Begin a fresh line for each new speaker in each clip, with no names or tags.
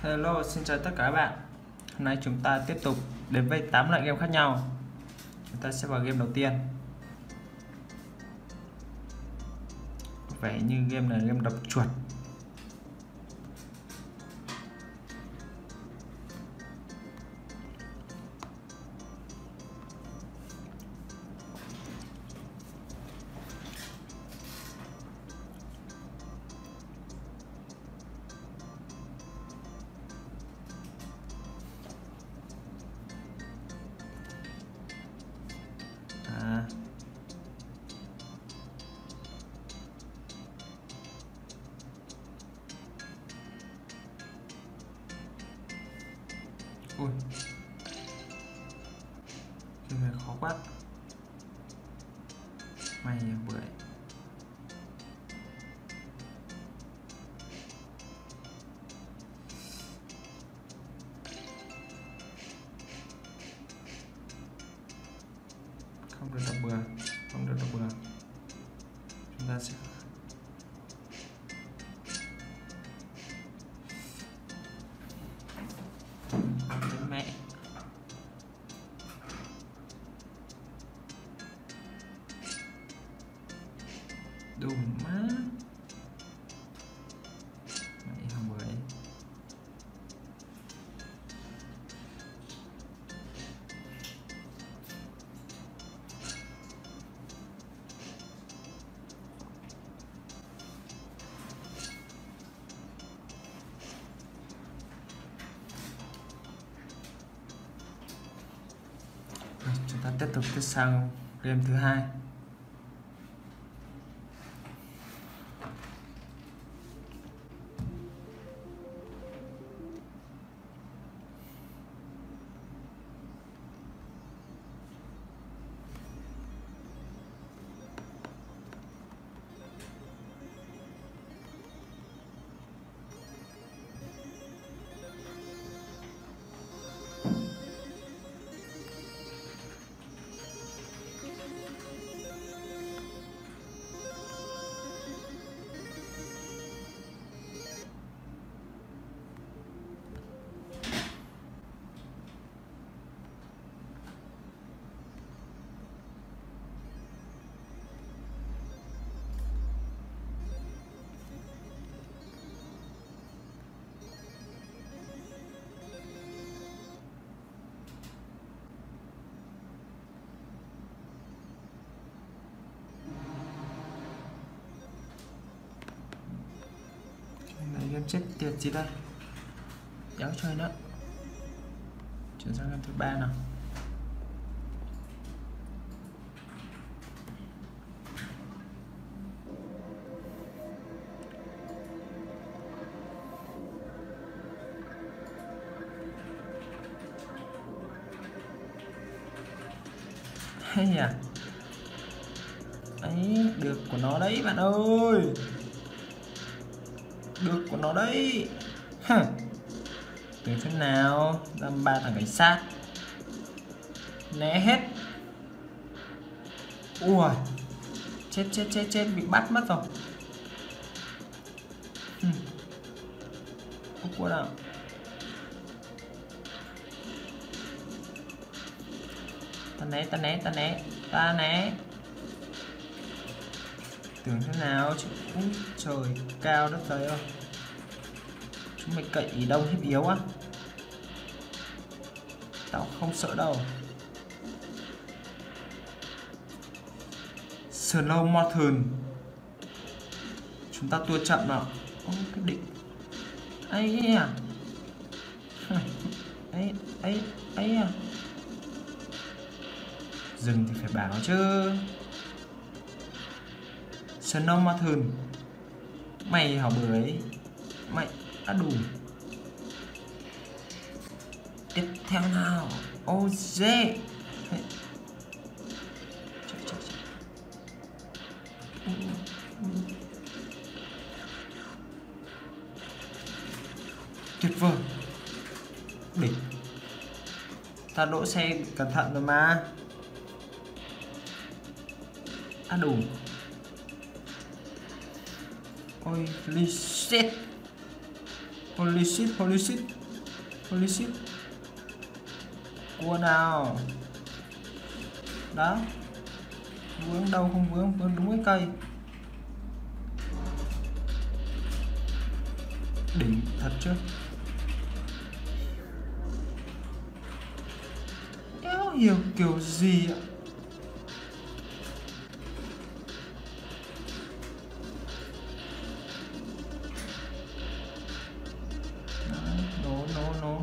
Hello, xin chào tất cả các bạn. Hôm nay chúng ta tiếp tục đến với 8 loại game khác nhau. Chúng ta sẽ vào game đầu tiên. Có vẻ như game này là game đập chuột. Ui, game này khó quá. May bưởi. Không được đập bừa, không được đập bừa. Chúng ta sẽ mẹ đùm má mẹ không bưởi. Chúng ta tiếp tục sang game thứ hai. Game chết tiệt gì đây, đéo chơi nữa. Chuyển sang game thứ ba nào. Hay à, ấy được của nó đấy bạn ơi, được của nó đấy. Từ thế nào đâm 3 thằng cảnh sát né hết. Ui, chết bị bắt mất rồi. Không có nào. Ta né. Tưởng thế nào chứ. Trời cao đất trời ơi, chúng mày cậy đông hiếp yếu á. Tao không sợ đâu. Slow motion. Chúng ta tua chậm nào. Cái định ấy à. ấy à. Dừng thì phải bảo chứ. Slow motion. Mày hỏng bưởi. Mày đã đủ. Tiếp theo nào. Ô dê. Tuyệt vời. Đỉnh. Ta đỗ xe cẩn thận rồi mà. Đủ. Ôi shit. Holy shit, holy shit, holy shit. Cua nào. Đó. Vướng đâu không vướng, vướng đúng cái cây. Đỉnh thật chứ. Éo hiểu kiểu gì ạ. No.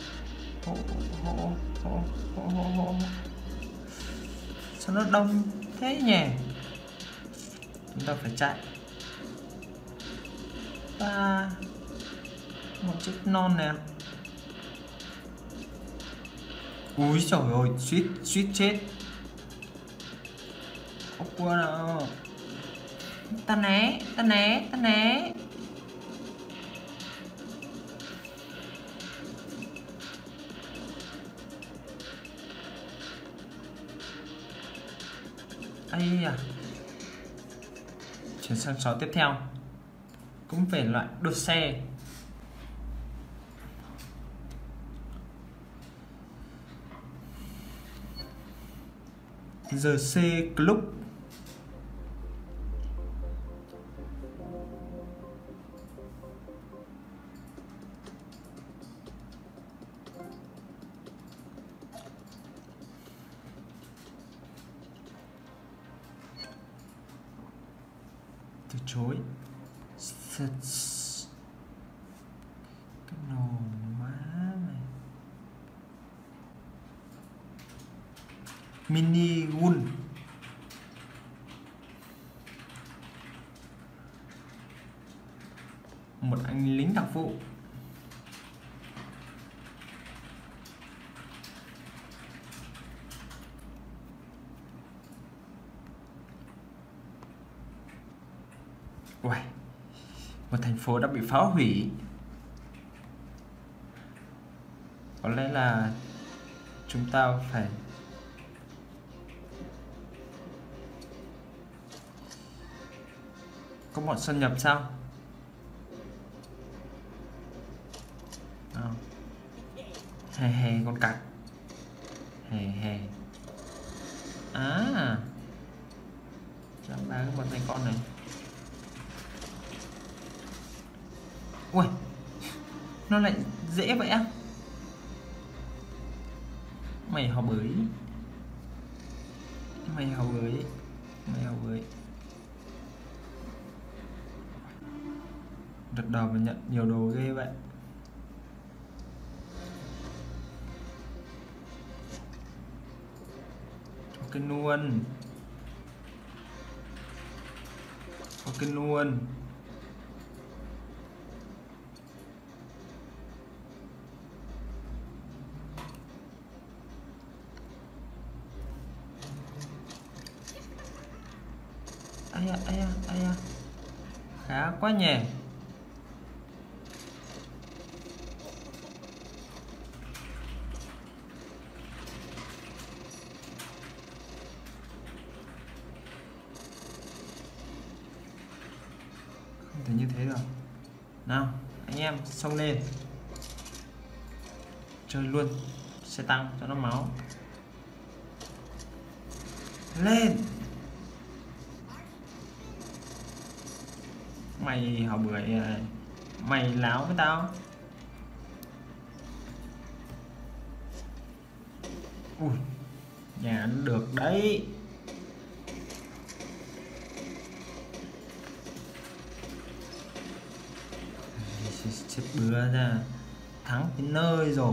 Hô. Sao nó đông thế nhỉ? Chúng ta phải chạy. Một chiếc non nè. Úi trời ơi, suýt chết. Ốc cua nào. Ta né. Ây à. Chuyển sang trò tiếp theo. Cũng về loại đua xe. GC Club. Từ chối. Cái nồi má này. Mini gun. Một anh lính đặc vụ. Uầy, một thành phố đã bị phá hủy. Có lẽ là chúng ta phải có bọn xâm nhập sao? Hè con cặc. Hè. À, chạm ba cái bọn này con này. Ui, nó lại dễ vậy á? Mày hò bới. Đợt đầu mà nhận nhiều đồ ghê vậy. Ok luôn. Ai da. Khá quá nhỉ. Không thể như thế được. Nào, anh em xông lên. Chơi luôn. Xe tăng cho nó máu. Lên. Mày hò bưởi. Mày láo với tao. Ui, nhà ăn được đấy. Chết bữa ra. Thắng đến nơi rồi.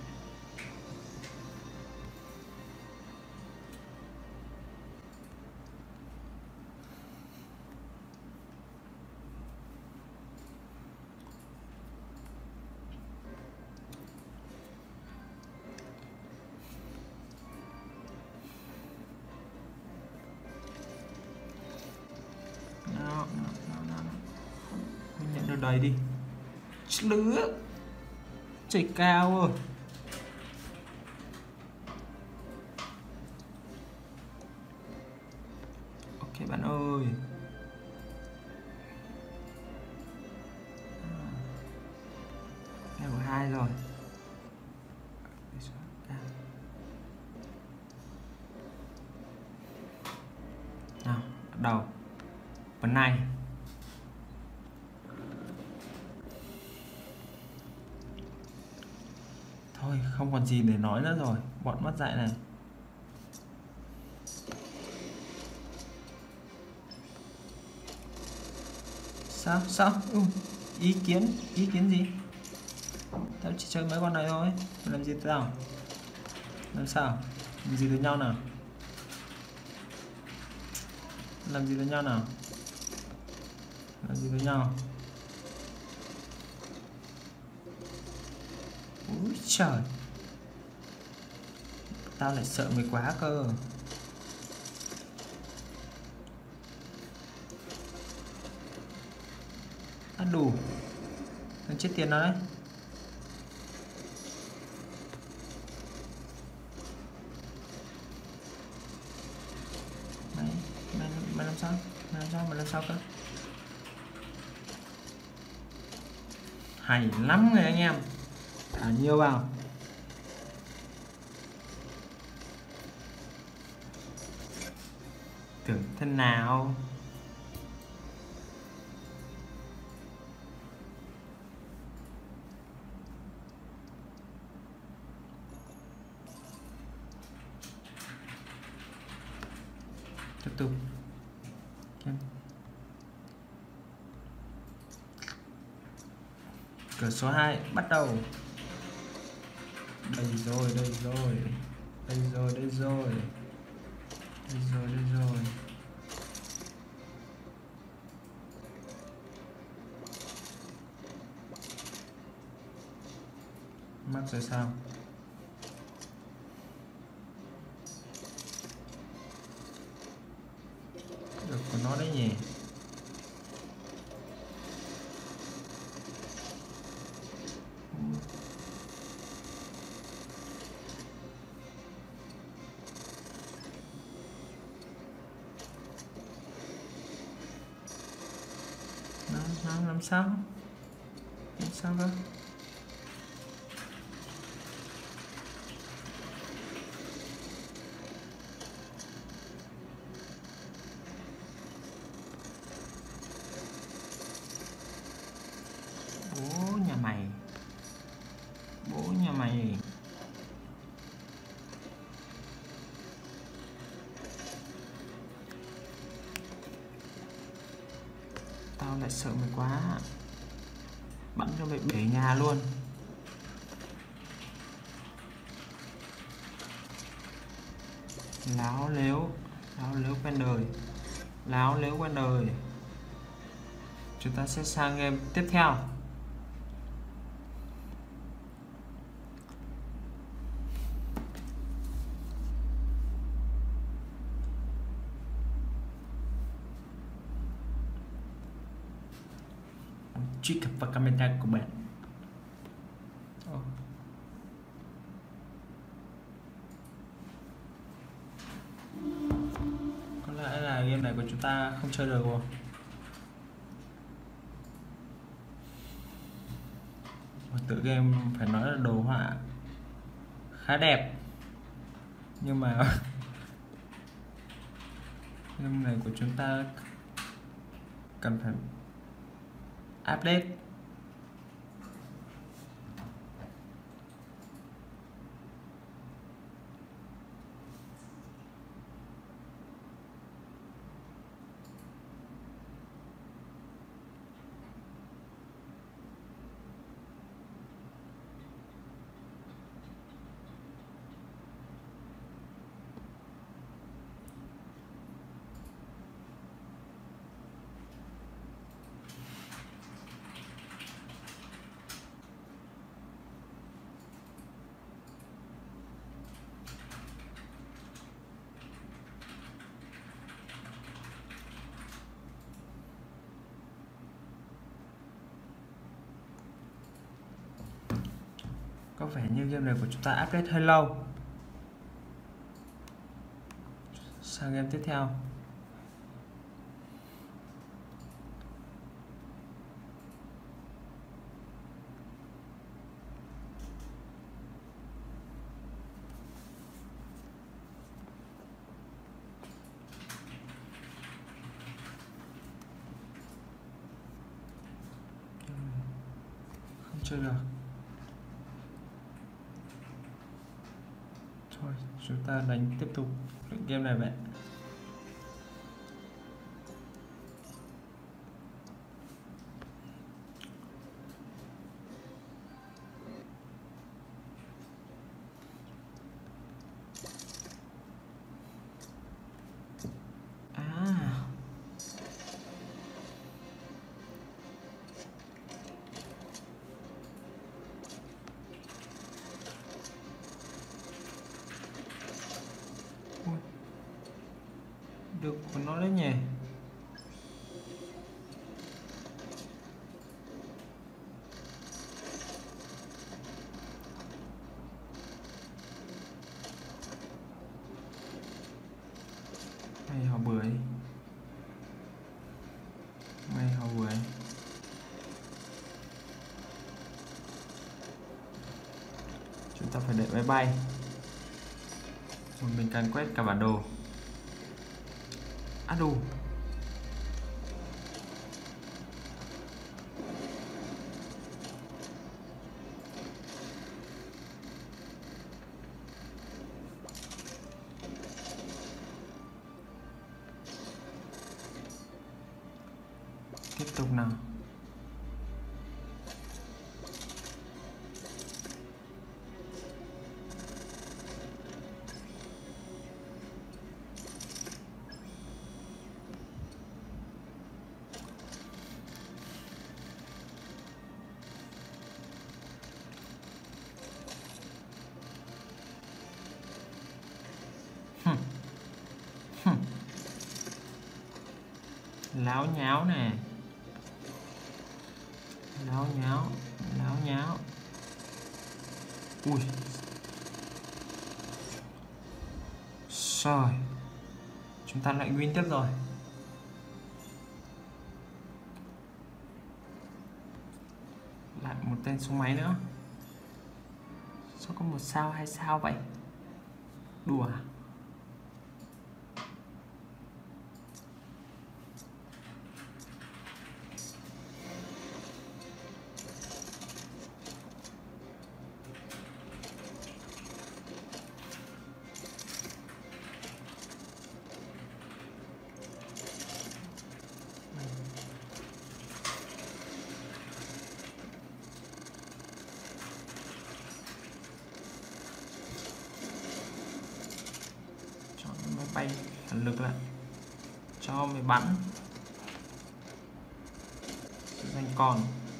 Mình nhận được đầy đi. Lứa trời cao rồi. Ok bạn ơi. 2 rồi. Nào, bắt đầu phần này. Thôi không còn gì để nói nữa rồi, bọn mất dạy này. Sao ý kiến gì? Tao chỉ chơi mấy con này thôi, làm gì tao? Làm sao? Làm gì với nhau nào? Làm gì với nhau nào? Làm gì với nhau? Úi trời, tao lại sợ mày quá cơ. Ăn đủ. Thằng chết tiền nó đấy. Mày làm sao? Mày làm sao cơ? Hay lắm người anh em. Thả nhiều vào. Tưởng thân nào. Tiếp tục. Cửa số 2 bắt đầu. Đây rồi. Mắc rồi sao? Được của nó đấy nhỉ. Làm sao cơ? Bố nhà mày. Tao lại sợ mày quá. Bắn cho mày bể nhà luôn. Láo lếu quen đời. Chúng ta sẽ sang game tiếp theo. Truy cập vào camera của bạn. Có lẽ là game này của chúng ta không chơi được rồi. Tựa game phải nói là đồ họa khá đẹp, nhưng mà game này của chúng ta cần phải update. Có vẻ như game này của chúng ta update hơi lâu. Sang game tiếp theo. Chưa được. Thôi chúng ta đánh tiếp tục game này vậy. Được của nó đấy nhỉ. Mày họ bưởi. Mày họ bưởi. Chúng ta phải đợi máy bay. Rồi mình cần quét cả bản đồ. À đủ. Tiếp tục nào. Láo nháo nè. Láo nháo. Láo nháo. Ui. Rồi. Chúng ta lại win tiếp rồi. Lại một tên súng máy nữa. Sao có 1 sao 2 sao vậy? Đùa à? Bay phản lực lại cho mày bắn danh còn.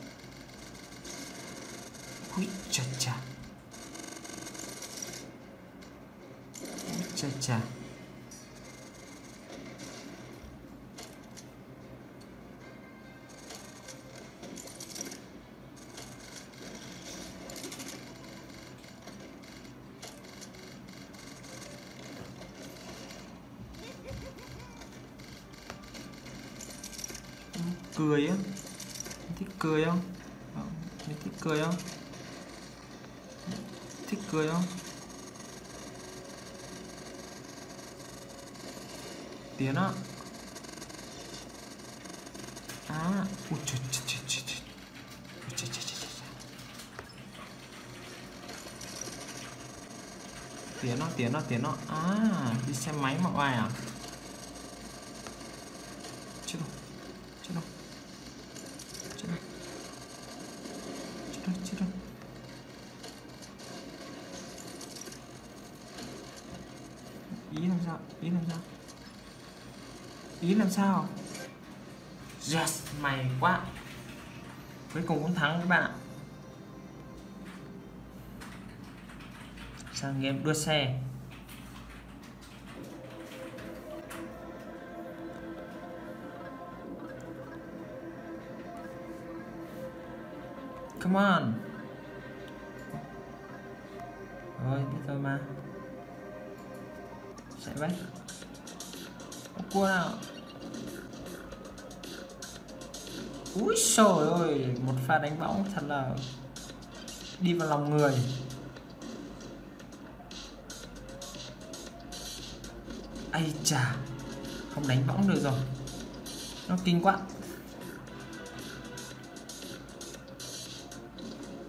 Ui chà chà. Ui chà chà. Cười á. Thích cười không? Mày thích cười không? Thích cười không? Tiến á. À, ui trời trời trời trời trời. Trời trời trời trời. Tiến nó. À, đi xe máy mà oai à? Chết rồi. Ý làm sao? Yes, may quá. Cuối cùng cũng thắng các bạn ạ. Sang game đua xe. Come on. Rồi, biết rồi mà. Chạy vậy. Cua nào. Úi trời ơi, một pha đánh bóng thật là đi vào lòng người. Ây chà, không đánh bóng được rồi. Nó kinh quá.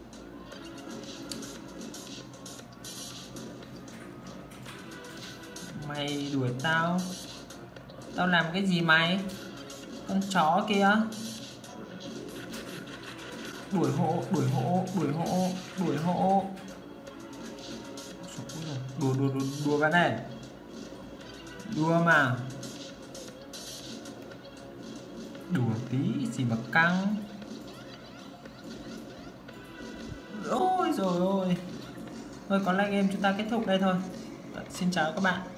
Mày đuổi tao. Tao làm cái gì mày? Con chó kia. Đuổi hộ, đuổi hộ, đuổi hộ, đuổi hộ. Đùa cái này. Đùa mà. Đùa tí gì mà căng. Ôi rồi ôi. Thôi có like game chúng ta kết thúc đây thôi. Xin chào các bạn.